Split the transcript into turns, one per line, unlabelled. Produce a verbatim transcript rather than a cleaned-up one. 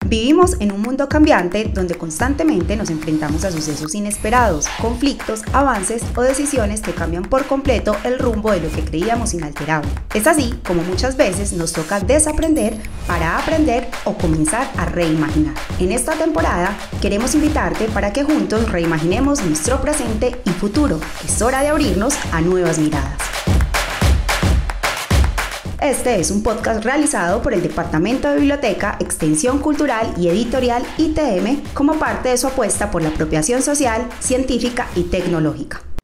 Vivimos en un mundo cambiante donde constantemente nos enfrentamos a sucesos inesperados, conflictos, avances o decisiones que cambian por completo el rumbo de lo que creíamos inalterable. Es así como muchas veces nos toca desaprender para aprender o comenzar a reimaginar. En esta temporada queremos invitarte para que juntos reimaginemos nuestro presente y futuro. Es hora de abrirnos a nuevas miradas. Este es un podcast realizado por el Departamento de Biblioteca, Extensión Cultural y Editorial I T M como parte de su apuesta por la apropiación social, científica y tecnológica.